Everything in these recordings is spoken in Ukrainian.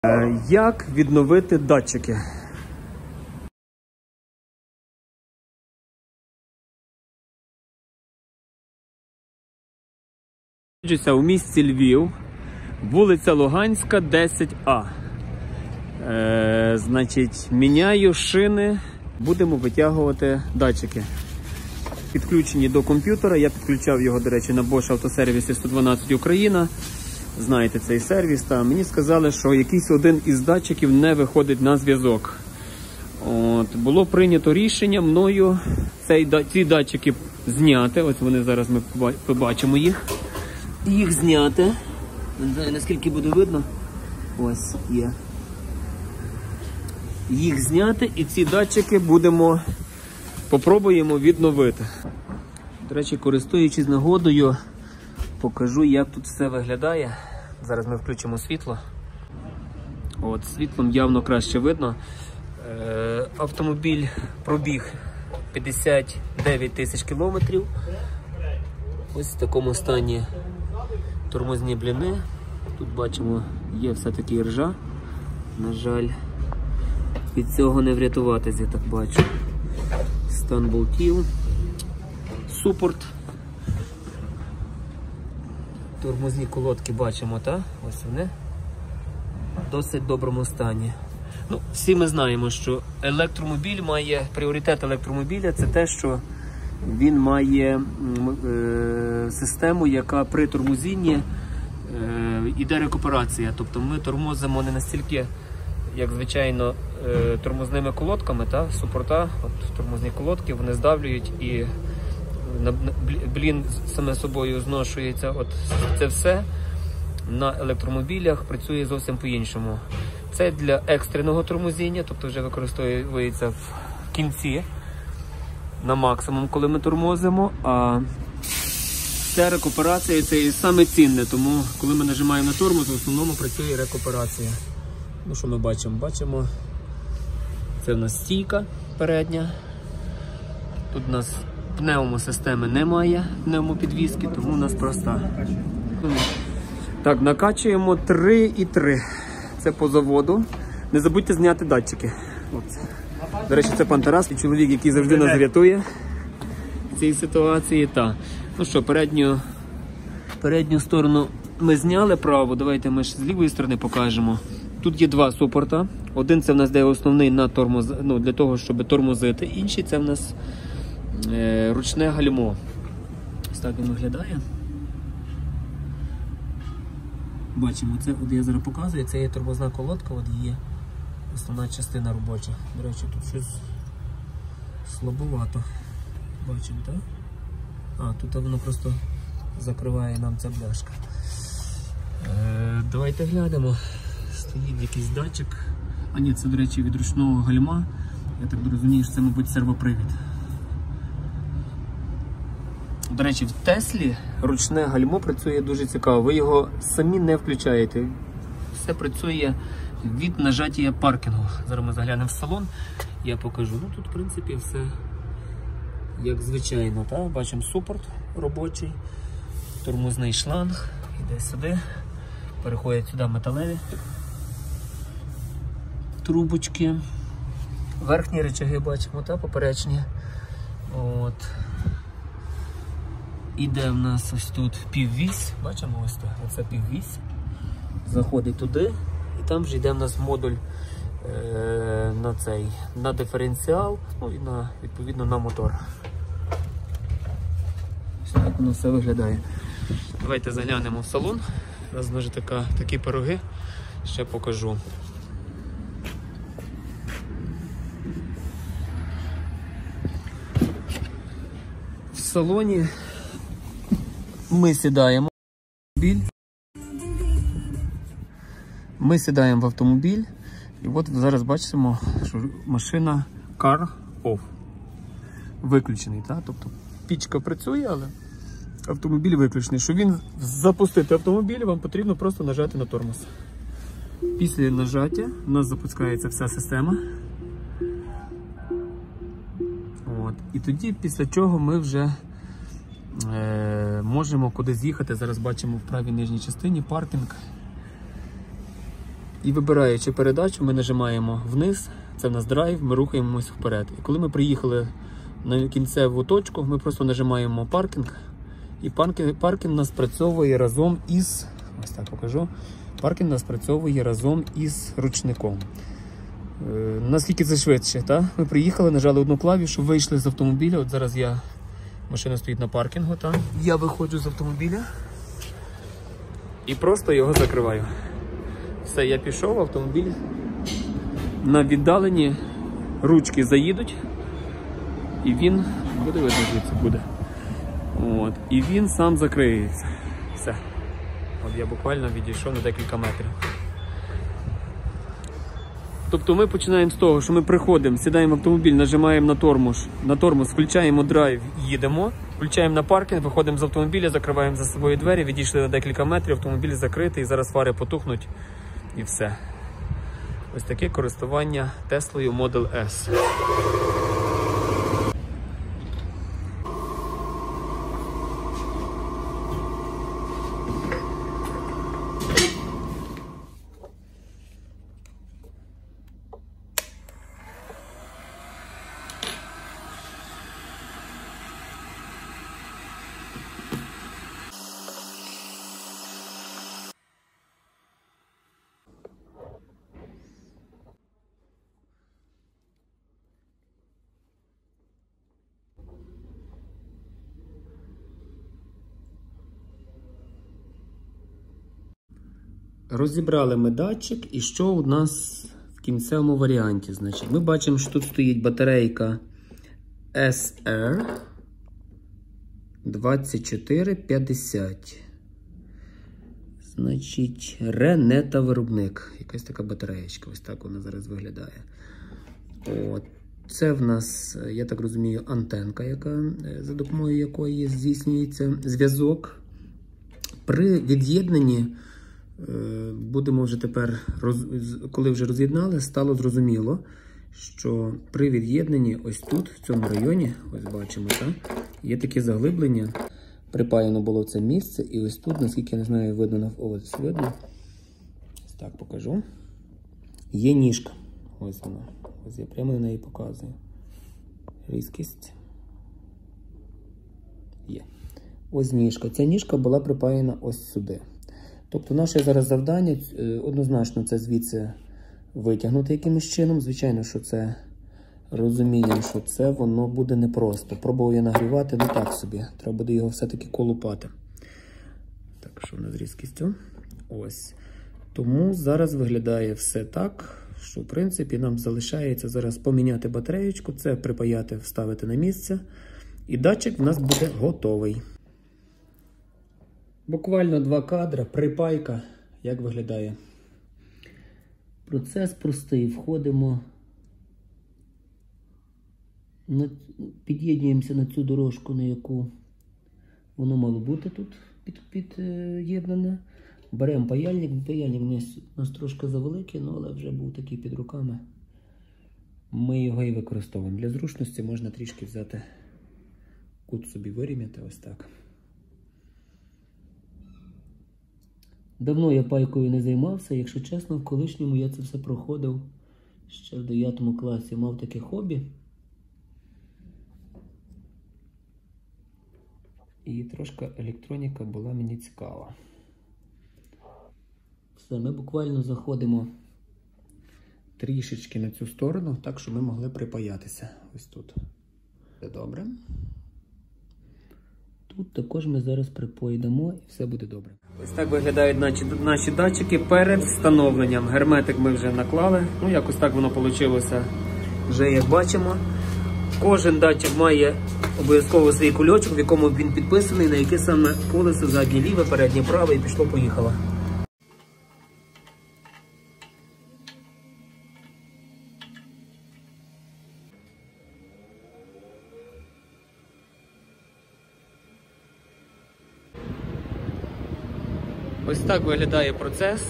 Як відновити датчики? У місті Львів, вулиця Луганська, 10А. Значить, міняю шини, будемо витягувати датчики. Підключені до комп'ютера, я підключав його, до речі, на Bosch автосервісі 112 Україна. Знаєте цей сервіс, та мені сказали, що якийсь один із датчиків не виходить на зв'язок. Було прийнято рішення мною ці датчики зняти. Ось вони зараз, ми побачимо їх. Їх зняти. Не знаю, наскільки буде видно. Ось є. Їх зняти і ці датчики попробуємо відновити. До речі, користуючись нагодою, покажу, як тут все виглядає. Зараз ми включимо світло. Світлом явно краще видно. Автомобіль пробіг 59 тисяч кілометрів. Ось в такому стані тормозні бліни. Тут бачимо, є все-таки іржа. На жаль, від цього не врятуватися, я так бачу. Стан болтів. Супорт. Тормозні колодки бачимо, так? Ось вони. В досить доброму стані. Всі ми знаємо, що електромобіль має, пріоритет електромобіля – це те, що він має систему, яка при тормозінні йде рекуперація. Тобто ми тормозимо не настільки, як звичайно, тормозними колодками, супорта, тормозні колодки, вони здавлюють і блін саме собою зношується. Це все на електромобілях працює зовсім по-іншому. Це для екстреного тормозіння, тобто вже використовується в кінці на максимум, коли ми тормозимо, а ця рекуперація це і саме цінне, тому коли ми нажимаємо на тормоз, в основному працює рекуперація. Що ми бачимо? Бачимо, це в нас стійка передня, тут у нас пневмосистеми немає, пневмопідвіски, тому у нас проста. Так, накачуємо 3,3. Це по заводу. Не забудьте зняти датчики. До речі, це пан Тарас, чоловік, який завжди нас рятує в цій ситуації. Передню сторону ми зняли, праву. Давайте ми ж з лівої сторони покажемо. Тут є два супорта. Один це в нас де основний на для того, щоб тормозити. Інший це в нас ручне гальмо. Ось так він виглядає. Бачимо, це я зараз показую, це є тормозна колодка, є основна частина робоча. До речі, тут щось слабовато. Бачимо, так? Тут воно просто закриває нам ця бляшка. Давайте глянемо. Стоїть якийсь датчик. Ні, це, до речі, від ручного гальма. Я так розумію, що це, мабуть, сервопривід. До речі, в Теслі ручне гальмо працює дуже цікаво. Ви його самі не включаєте. Все працює від нажаття паркінгу. Зараз ми заглянемо в салон, я покажу. Тут, в принципі, все як звичайно. Бачимо супорт робочий, тормозний шланг, іде сюди, переходять сюди металеві трубочки. Верхні рычаги бачимо, поперечні. Іде в нас ось тут піввісь, бачимо ось так, оце піввісь. Заходить туди і там вже йде в нас модуль на диференціал, і відповідно на мотор. Ось так воно все виглядає. Давайте заглянемо в салон. У нас вже такі пироги, ще покажу. В салоні ми сідаємо в автомобіль і зараз бачимо, що машина Car Off. Виключений, тобто пічка працює, але автомобіль виключений. Щоб запустити автомобіль, вам потрібно просто нажати на тормоз. Після нажаття у нас запускається вся система. І тоді, після чого ми вже можемо кудись їхати. Зараз бачимо в правій нижній частині паркінг. І вибираючи передачу, ми нажимаємо вниз, це в нас драйв, ми рухаємось вперед. І коли ми приїхали на кінцеву точку, ми просто нажимаємо паркінг. І паркінг нас спрацьовує разом із, ось так покажу, паркінг нас спрацьовує разом із ручником. Наскільки це швидше, так? Ми приїхали, нажали одну клавішу, вийшли з автомобіля. От зараз машина стоїть на паркінгу, так? Я виходжу з автомобіля і просто його закриваю. Все, я пішов, автомобіль на віддалені ручки заїдуть, і він, буде видно, звідси буде. От, і він сам закриється. Все. От я буквально відійшов на декілька метрів. Тобто ми починаємо з того, що ми приходимо, сідаємо в автомобіль, нажимаємо на тормоз, включаємо драйв, їдемо, включаємо на паркінг, виходимо з автомобіля, закриваємо за собою двері, відійшли на декілька метрів, автомобіль закритий, зараз фари потухнуть і все. Ось таке користування Теслою Model S. Розібрали ми датчик, і що у нас в кінцевому варіанті? Значить, ми бачимо, що тут стоїть батарейка SR 2450. Значить, Ренета виробник. Якась така батареєчка, ось так вона зараз виглядає. От. Це в нас, я так розумію, антенка, за допомогою якої здійснюється зв'язок. При від'єднанні будемо вже тепер, коли вже роз'єднали, стало зрозуміло, що при від'єднанні ось тут, в цьому районі, ось бачимо, так, є таке заглиблення, припаяно було в це місце, і ось тут, наскільки я не знаю, видно, ось видно, ось так покажу, є ніжка, ось вона, ось я прямо на неї показую, різкість, є, ось ніжка, ця ніжка була припаяна ось сюди. Тобто наше зараз завдання однозначно це звідси витягнути якимось чином. Звичайно, що це розуміємо, що це воно буде непросто. Пробував я нагрівати, ну так собі. Треба буде його все-таки колупати. Так, що в нас з різкістю? Ось. Тому зараз виглядає все так, що в принципі нам залишається зараз поміняти батареєчку, це припаяти, вставити на місце. І датчик в нас буде готовий. Буквально 2 кадри, припайка, як виглядає. Процес простий. Входимо, під'єднуємося на цю дорожку, на яку воно мало бути тут під'єднане. Беремо паяльник. Паяльник у нас трошки завеликий, але вже був такий під руками. Ми його і використовуємо. Для зручності можна трішки взяти, кут собі вирівняти, ось так. Давно я пайкою не займався, якщо чесно, в колишньому я це все проходив ще в 9 класі, мав таке хобі. І трошки електроніка була мені цікава. Все, ми буквально заходимо трішечки на цю сторону, так, щоб ми могли припаятися. Ось тут. Все добре. Тут також ми зараз припоїдемо і все буде добре. Ось так виглядають наші датчики перед встановленням. Герметик ми вже наклали. Ну, якось так воно вийшло, вже як бачимо. Кожен датчик має обов'язково свій кульочок, в якому він підписаний, на яке саме колесо, заднє ліве, переднє праве, і пішло-поїхало. Ось так виглядає процес.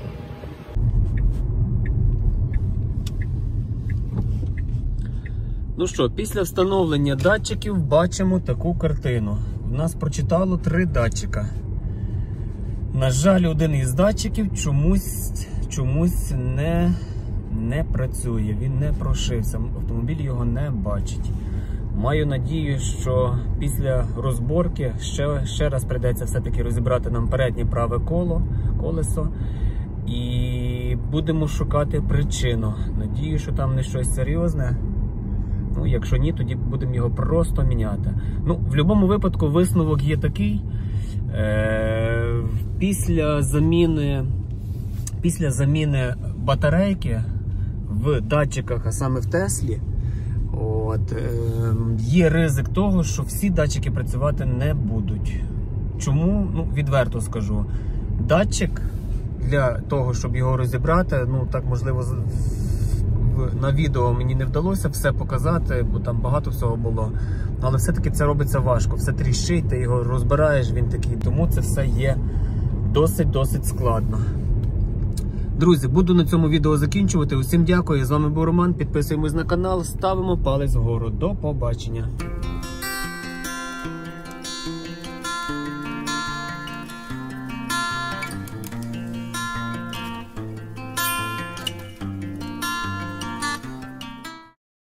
Ну що, після встановлення датчиків бачимо таку картину. У нас прочитало 3 датчика. На жаль, один із датчиків чомусь не працює, він не прошився, автомобіль його не бачить. Маю надію, що після розборки ще раз прийдеться все-таки розібрати нам переднє праве колесо і будемо шукати причину. Надію, що там не щось серйозне. Ну, якщо ні, тоді будемо його просто міняти. Ну, в будь-якому випадку висновок є такий. Після заміни батарейки в датчиках, а саме в Теслі, є ризик того, що всі датчики працювати не будуть. Чому? Ну, відверто скажу. Датчик, для того, щоб його розібрати, ну, так, можливо, на відео мені не вдалося все показати, бо там багато всього було. Але все-таки це робиться важко. Все тріщить, ти його розбираєш, він такий. Тому це все є досить складно. Друзі, буду на цьому відео закінчувати. Усім дякую. З вами був Роман. Підписуємось на канал, ставимо палець вгору. До побачення.